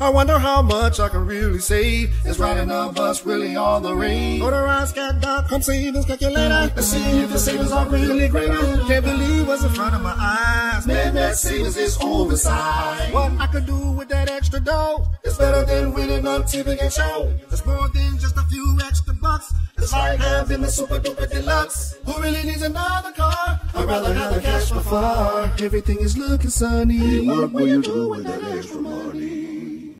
I wonder how much I can really save. Is riding a bus really all the rage? Go to Ridecat.com, savings calculator. Let's see if the savings are really greater. Can't believe what's in front of my eyes. Man, that savings is oversized. What I could do with that extra dough is better than winning on TV game show. It's more than just a few extra bucks. It's like having the super duper deluxe. Who really needs another car? I'd rather have the cash by far. Everything is looking sunny. Hey, what will you do with that extra money?